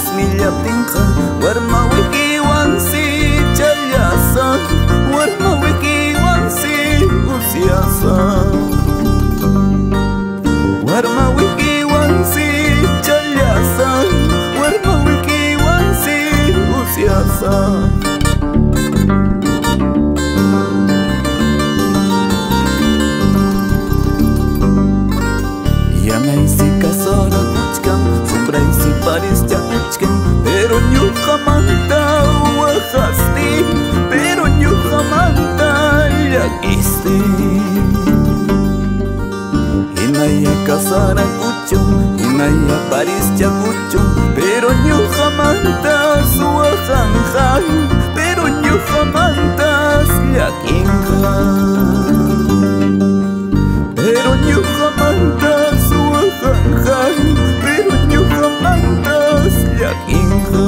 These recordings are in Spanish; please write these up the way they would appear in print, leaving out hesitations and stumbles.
Ismillaptinqa warmawikiwansi challasa, warmawikiwansi usyasa, warmawikiwansi challasa, warmawikiwansi usyasa. Yanaysi kasara kuchkan, sombraysi parischa kuchkan, pero ñuqamanta waqasti, pero ñuqamanta llak'isti. Hinaya kasara kuchun, hinaya parischa kuchun, pero ñuqamanta suwaqanqa, pero ñuqamanta llak'inqa, pero ñuqamanta pero ñuqamantas llak'inqa.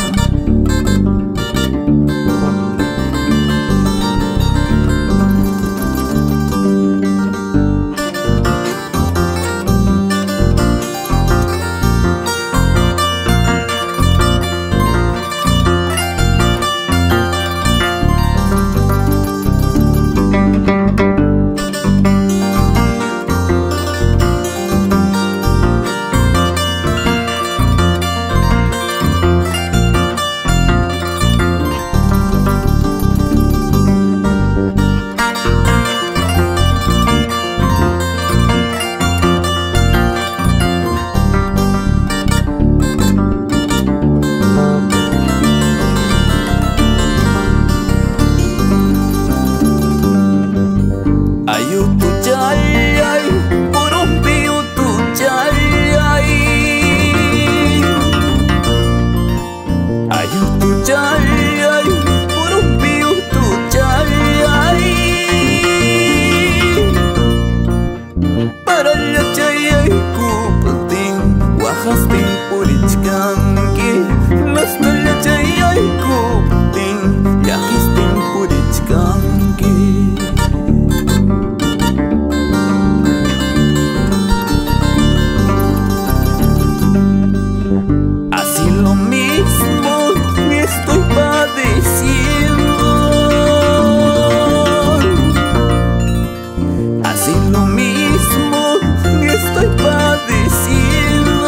Waqastin purichkanki, mastalla chayaykuptin llakistin purichkanki. Así lo mismo estoy padeciendo, así lo mismo estoy padeciendo.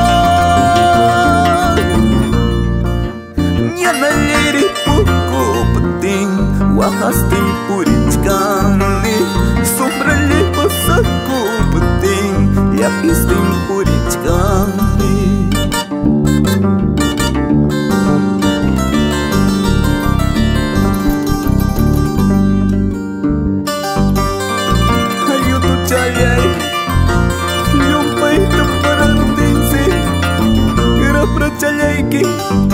Waqastin purichkani, sombralle pasakuptin llakistin purichkani. Ayutu chayay, llumpayta parantinsi, grapra chayayki,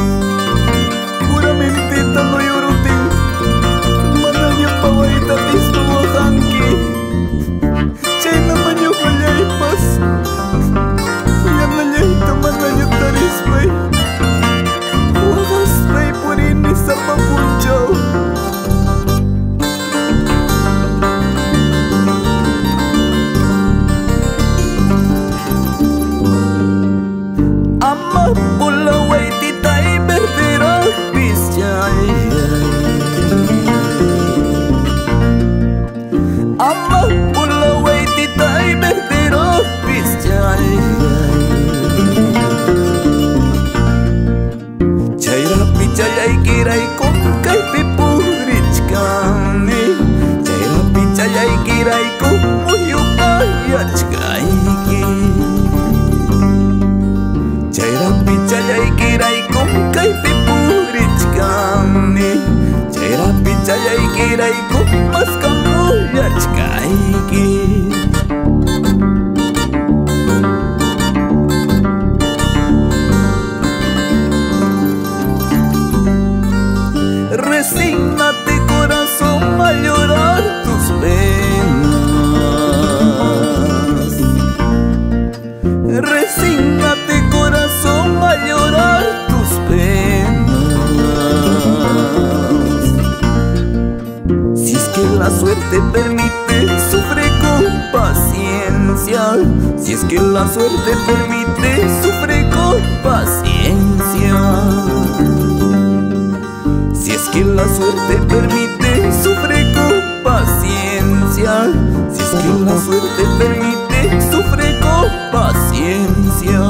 puramentita no yurutin, pawayta tisno wajanki, chayna mañuqallaypas, yanallayta manaña tarispay, waqaspay purini sapa punchaw. Ama pula waytitay berderapis chayay, amma pula waytitay berderapis chayay. Chayrapi chayaykiraykum kaypi purichkani, chayrapi chayaykiraykum muyupayachkayki, chayrapi chayaykiraykum kaypi purichkani, chayrapi chayaykiraykum maskamuyachkayki. Resígnate corazón a llorar tus penas, resígnate corazón a llorar tus penas. Si es que la suerte permite, sufre con paciencia, si es que la suerte permite, sufre con paciencia. permite, sufre con paciencia. Si es que la suerte permite, sufre con paciencia.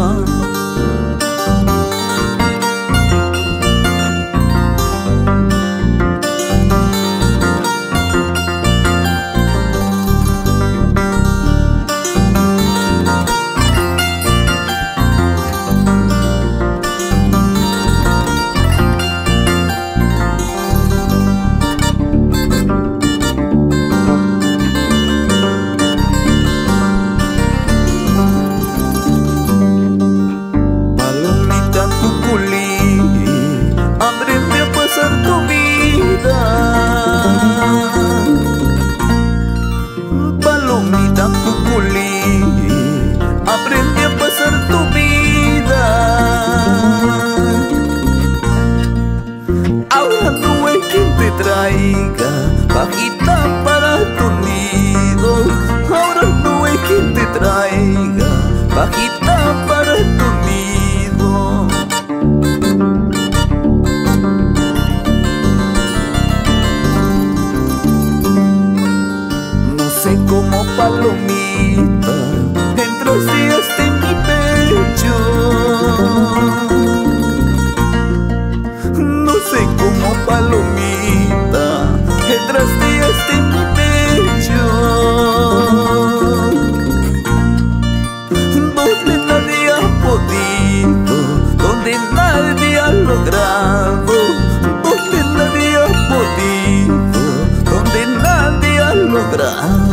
Aprende a pasar tu vida, palomita cuculí, aprende a pasar tu vida. Ahora no hay quien te traiga pajita para tu nido. Ahora no hay quien te traiga pajita para tu nido. Como palomita entraste hasta en mi pecho. No sé cómo palomita entraste hasta en mi pecho, donde nadie ha podido, donde nadie ha logrado, donde nadie ha podido, donde nadie ha logrado.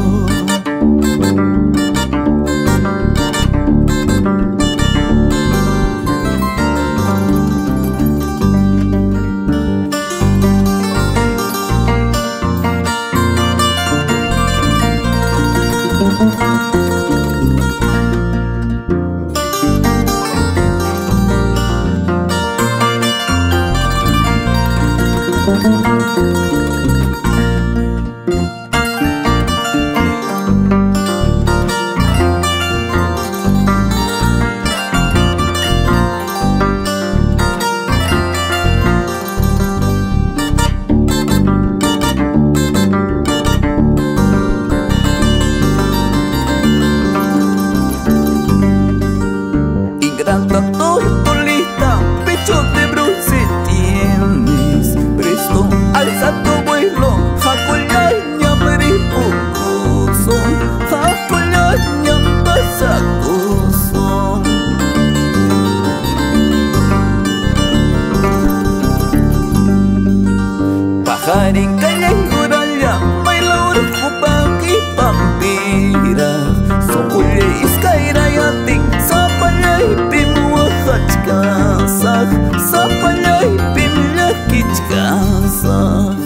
Ingrata tortolita, pecho de bronce tienes, presto alza tu vuelo, jacollaña maripocoso, jacollaña pasacoso. Pajarín caña en Guralla, baila urupaki pampira, soculle iscaira yatik, sapallay pim wahachkasaj, sapallay pim llakichkasaj.